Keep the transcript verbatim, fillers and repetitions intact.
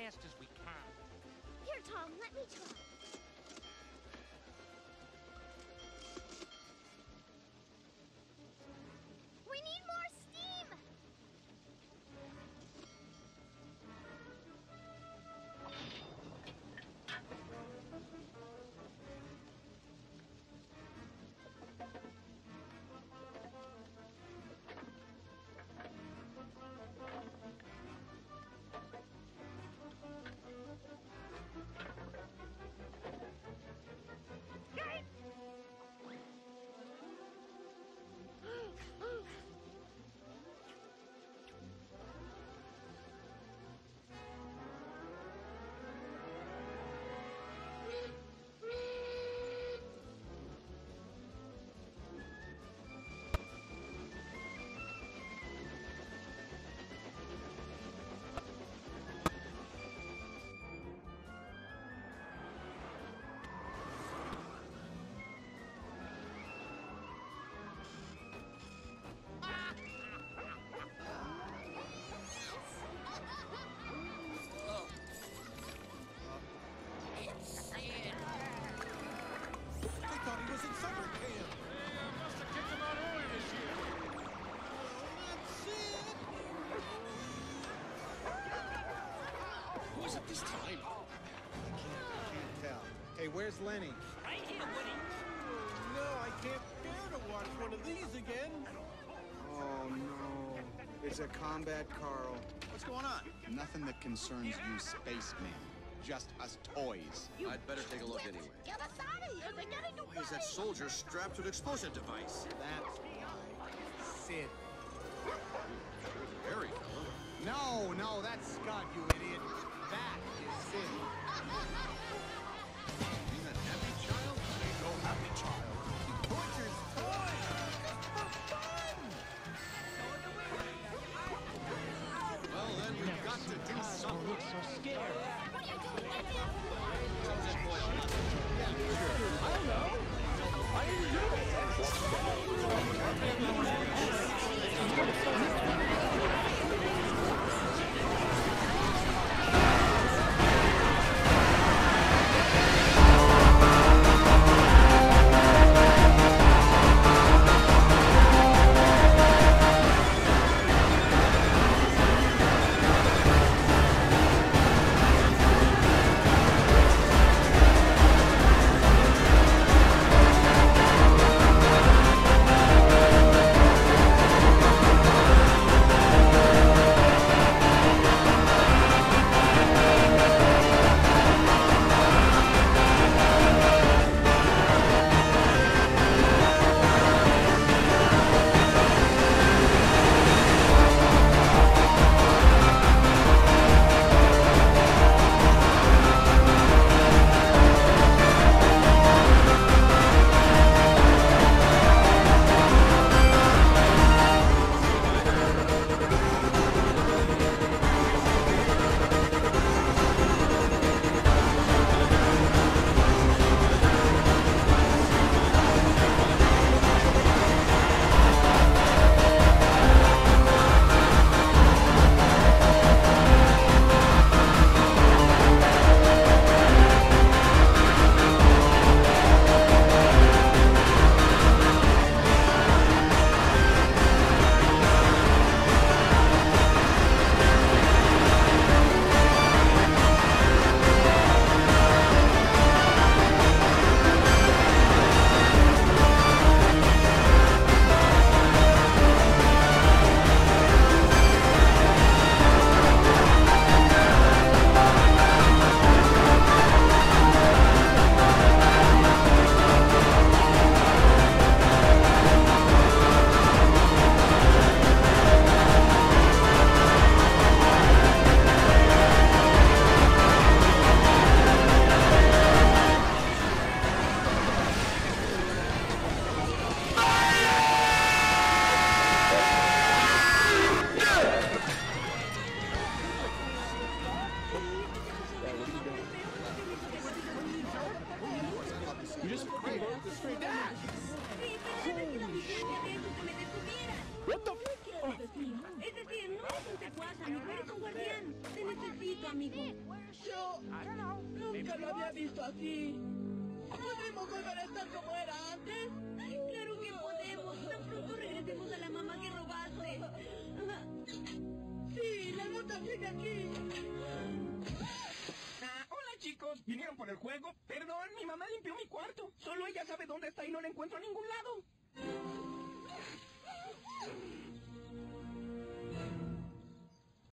fast as we can. Here, Tom, let me try. We need more steam! This time. I can't, I can't tell. Hey, where's Lenny? Right here, Woody. No, I can't bear to watch one of these again. Oh, no. It's a combat Carl. What's going on? Nothing that concerns you spacemen. Just us toys. I'd better take a look anyway. Get us out of here! They're getting away! Why is that soldier strapped to an explosive device? That's why. Sid. Harry, fella. No, no, that's Scott, you idiot. That is Sid. You that happy child? Ain't no happy child. Butcher's toys! For fun! Well, then we've got to do something. Look so scared. What are you doing? Get down! I don't know. I didn't do amigo? Yo I don't know. nunca lo había visto así. ¿Podemos volver a estar como era antes? Claro que podemos. Tan pronto regresemos a la mamá que robaste. Sí, la nota sigue aquí. Ah, hola chicos, ¿vinieron por el juego? Perdón, mi mamá limpió mi cuarto. Solo ella sabe dónde está y no la encuentro a ningún lado.